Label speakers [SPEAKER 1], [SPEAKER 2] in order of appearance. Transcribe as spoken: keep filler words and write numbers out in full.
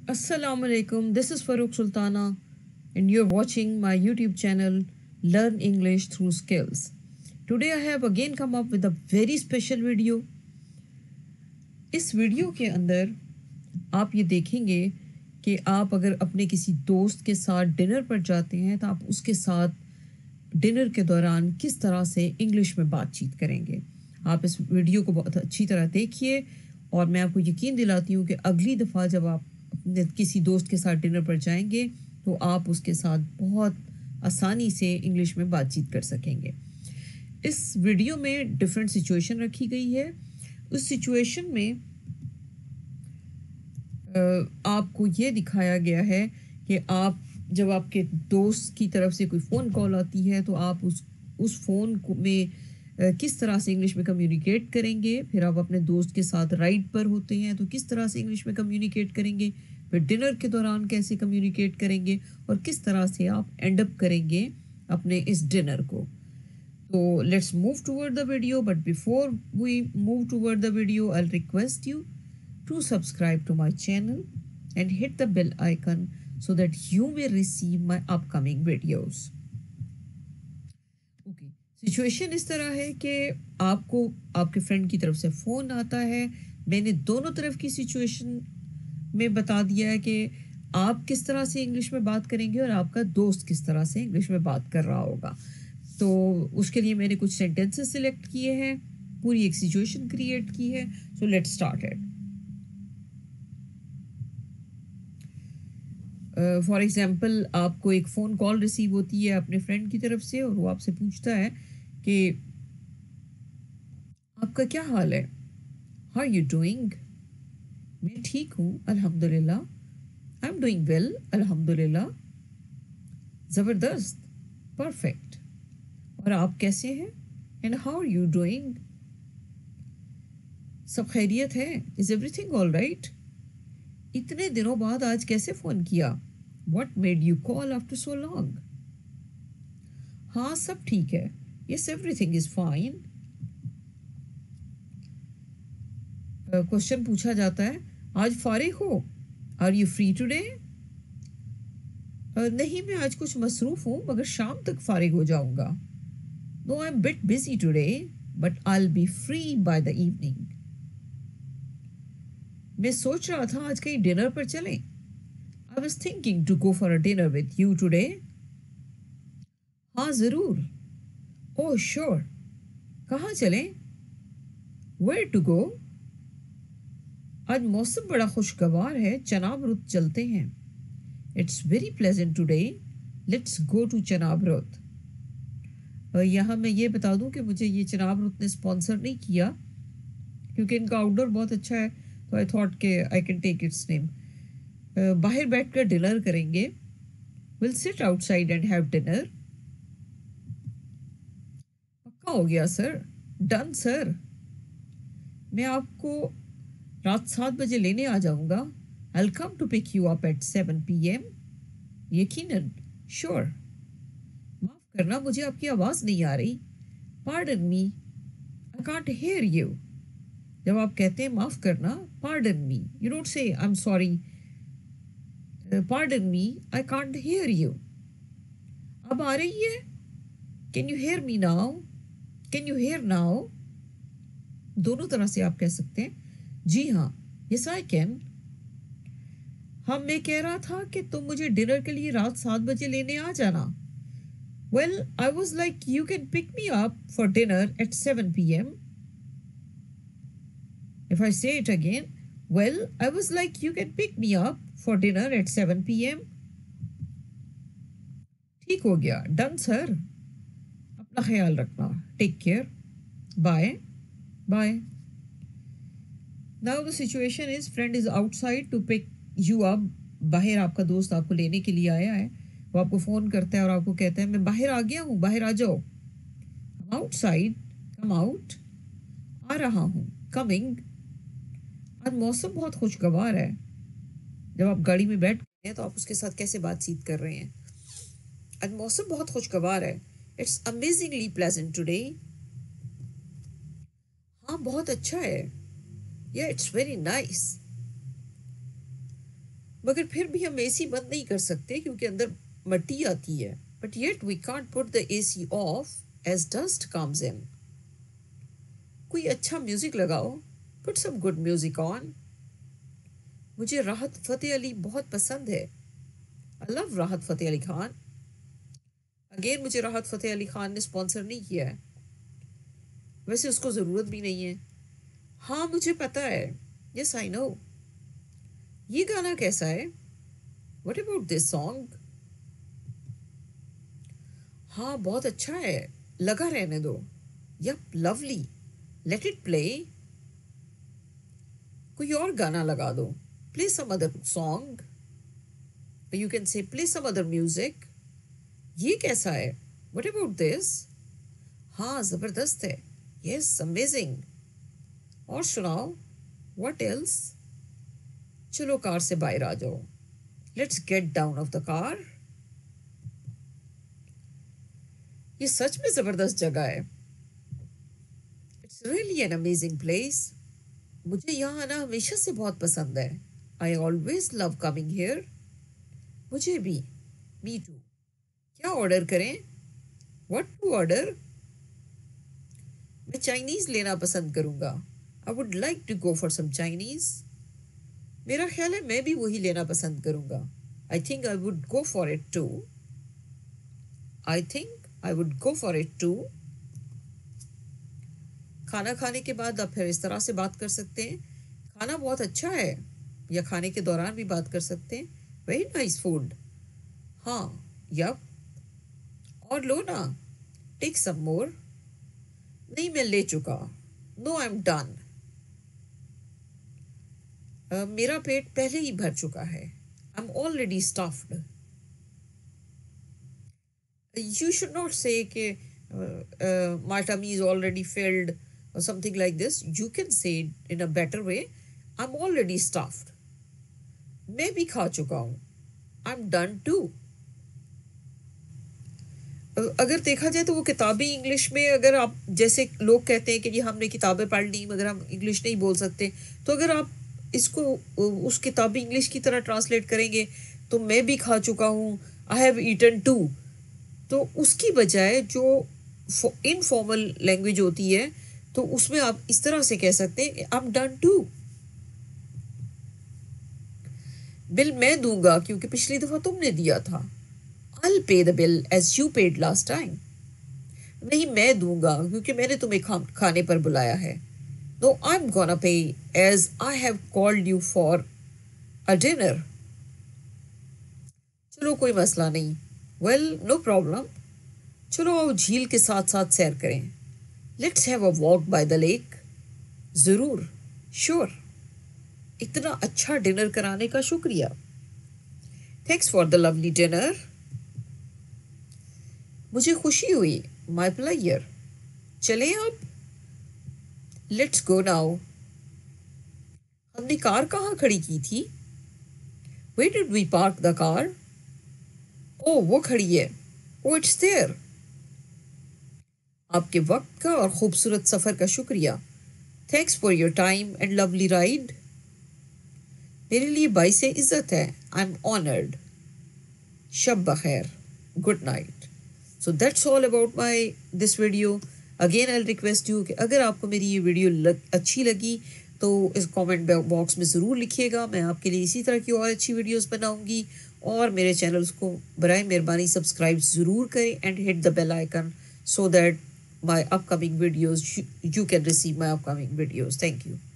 [SPEAKER 1] Assalamu alaikum. This is Farooq Sultana, and you're watching my YouTube channel Learn English Through Skills. Today I have again come up with a very special video. इस video के अंदर आप ये देखेंगे कि आप अगर अपने किसी दोस्त के साथ डिनर पर जाते हैं तो आप उसके साथ डिनर के दौरान किस तरह से इंग्लिश में बातचीत करेंगे। आप इस वीडियो को बहुत अच्छी तरह देखिए और मैं आपको यकीन दिलाती हूँ कि अगली दफ़ा जब आप अपने किसी दोस्त के साथ डिनर पर जाएंगे तो आप उसके साथ बहुत आसानी से इंग्लिश में बातचीत कर सकेंगे। इस वीडियो में डिफरेंट सिचुएशन रखी गई है। उस सिचुएशन में आपको ये दिखाया गया है कि आप जब आपके दोस्त की तरफ से कोई फ़ोन कॉल आती है तो आप उस उस फ़ोन को में किस तरह से इंग्लिश में कम्युनिकेट करेंगे। फिर आप अपने दोस्त के साथ राइड पर होते हैं तो किस तरह से इंग्लिश में कम्युनिकेट करेंगे। फिर डिनर के दौरान कैसे कम्युनिकेट करेंगे और किस तरह से आप एंड अप करेंगे अपने इस डिनर को। So let's move toward the video, but before we move toward the video, I'll request you to subscribe to my channel and hit the bell icon so that you may receive my upcoming videos. Okay, situation इस तरह है कि आपको आपके friend की तरफ से phone आता है। मैंने दोनों तरफ की सिचुएशन में बता दिया है कि आप किस तरह से इंग्लिश में बात करेंगे और आपका दोस्त किस तरह से इंग्लिश में बात कर रहा होगा। तो उसके लिए मैंने कुछ सेंटेंसेस सिलेक्ट किए हैं, पूरी एक सिचुएशन क्रिएट की है। So let's start it. For example आपको एक फ़ोन कॉल रिसीव होती है अपने फ्रेंड की तरफ से और वो आपसे पूछता है कि आपका क्या हाल है, हाउ आर यू डूइंग। मैं ठीक हूँ अल्हम्दुलिल्लाह, आई एम डूइंग वेल अल्हम्दुलिल्लाह, ज़बरदस्त, परफेक्ट। और आप कैसे हैं, and how are you doing, सब खैरियत है, इज़ एवरीथिंग ऑल राइट। इतने दिनों बाद आज कैसे फ़ोन किया, what made you call after so long. हाँ सब ठीक है, yes everything is fine. Question पूछा जाता है आज फारिग हो, आर यू फ्री टुडे। नहीं मैं आज कुछ मसरूफ़ हूँ मगर शाम तक फारिग हो जाऊँगा। No, I'm a bit busy today, but I'll be free by the evening. मैं सोच रहा था आज कहीं डिनर पर चलें। I was thinking to go for a dinner with you today. हाँ ज़रूर। Oh sure. कहाँ चलें? Where to go? आज मौसम बड़ा खुशगवार है, चनाब रुत चलते हैं। It's very pleasant today. Let's go to Chenab रुत। यहाँ मैं ये बता दूं कि मुझे ये चनाब रुत ने स्पॉन्सर नहीं किया क्योंकि इनका आउटडोर बहुत अच्छा है, तो आई थॉट के I can take its name. बाहर बैठकर डिनर करेंगे, will sit outside and have dinner. पक्का हो गया सर, डन सर। मैं आपको रात सात बजे लेने आ जाऊंगा। I will come to pick you up at seven P M. यकीनन, श्योर। करना, मुझे आपकी आवाज़ नहीं आ रही। Pardon me, I can't hear you. जब आप कहते हैं माफ़ करना, pardon me, you don't say I am sorry. Pardon me, I can't hear you. अब आ रही है, can you hear me now, can you hear now. दोनों तरह से आप कह सकते हैं। जी हाँ, यस आई कैन। हाँ मैं कह रहा था कि तुम मुझे डिनर के लिए रात सात बजे लेने आ जाना। Well, I was like, you can pick me up for dinner at seven p m. If I say it again, well, I was like, you can pick me up for dinner at seven p m. ठीक हो गया, done sir. अपना ख्याल रखना, take care, bye bye. Now the situation is, friend is outside to pick you up. बाहर आपका दोस्त आपको लेने के लिए आया है। वो आपको फ़ोन करता है और आपको कहता है मैं बाहर आ गया हूँ, बाहर आ जाओ। Outside, come out. आ रहा हूँ, कमिंग। आज मौसम बहुत खुशगवार है। जब आप गाड़ी में बैठ गए हैं तो आप उसके साथ कैसे बातचीत कर रहे हैं। आज मौसम बहुत खुशगवार है, इट्स अमेजिंगली प्लेजेंट टुडे। हाँ बहुत अच्छा है, या इट्स वेरी नाइस। मगर फिर भी हम एसी बंद नहीं कर सकते क्योंकि अंदर मट्टी आती है. But yet we can't put the AC of as dust comes in. कोई अच्छा म्यूजिक लगाओ. Put some good music on. मुझे राहत फ़तेह अली बहुत पसंद है. आई लव राहत फ़तेह अली खान. अगेन मुझे राहत फ़तेह अली खान ने स्पॉन्सर नहीं किया है, वैसे उसको ज़रूरत भी नहीं है. हाँ मुझे पता है. Yes I know. ये गाना कैसा है? What about this song? हाँ बहुत अच्छा है, लगा रहने दो. Yup lovely, let it play. कोई और गाना लगा दो. Play some other song. You can say play some other music. ये कैसा है? What about this? हाँ ज़बरदस्त है. Yes amazing. और सुनाओ. What else? चलो कार से बाहर आ जाओ. Let's get down of the car. ये सच में ज़बरदस्त जगह है. It's really an amazing place. मुझे यहाँ आना हमेशा से बहुत पसंद है. I always love coming here. मुझे भी. Me too. क्या ऑर्डर करें? What to order? मैं चाइनीज़ लेना पसंद करूँगा. I would like to go for some Chinese. मेरा ख्याल है मैं भी वही लेना पसंद करूँगा. I think I would go for it too. I think I would go for it too. खाना खाने के बाद आप फिर इस तरह से बात कर सकते हैं. खाना बहुत अच्छा है. या खाने के दौरान भी बात कर सकते हैं. Very nice food. हाँ. यप. और लो ना. टेक सम मोर. नहीं मैं ले चुका. No I am done. मेरा पेट पहले ही भर चुका है. I am already stuffed. You should not say कि uh, uh, my tummy is already filled or something like this. You can say it in a better way. I'm already stuffed. मैं भी खा चुका हूँ. I'm done too. अगर देखा जाए तो वो किताबी इंग्लिश में, अगर आप जैसे लोग कहते हैं कि ये हमने किताबें पढ़ ली मगर हम इंग्लिश नहीं बोल सकते, तो अगर आप इसको उस किताबी इंग्लिश की तरह ट्रांसलेट करेंगे तो मैं भी खा चुका हूँ, आई हैव ईटन टू, तो उसकी बजाय जो इनफॉर्मल लैंग्वेज होती है तो उसमें आप इस तरह से कह सकते हैं I am done too. Bill मैं दूंगा क्योंकि पिछली दफा तुमने दिया था. I'll pay the bill as you paid last time. नहीं मैं दूंगा क्योंकि मैंने तुम्हें खा, खाने पर बुलाया है. No, I'm gonna pay as I have called you for a dinner. चलो कोई मसला नहीं. Well, no problem. चलो आओ झील के साथ साथ सैर करें. Let's have a walk by the lake. ज़रूर. Sure. इतना अच्छा डिनर कराने का शुक्रिया. Thanks for the lovely dinner. मुझे खुशी हुई. My player. चलें आप. Let's go now. हमने कार कहाँ खड़ी की थी? Where did we park the car? ओह वो खड़ी है. Oh it's there. आपके वक्त का और खूबसूरत सफ़र का शुक्रिया. Thanks for your time and lovely ride. मेरे लिए बाइस इज़्ज़त है. I'm honored. Shab बखैर. Good night. So that's all about my this video. Again I'll request you कि अगर आपको मेरी ये वीडियो लग, अच्छी लगी तो इस कमेंट बॉक्स में ज़रूर लिखिएगा. मैं आपके लिए इसी तरह की और अच्छी वीडियोस बनाऊंगी. और मेरे चैनल्स को बराए मेहरबानी सब्सक्राइब ज़रूर करें and hit the bell icon so that my upcoming videos you, you can receive my upcoming videos. Thank you.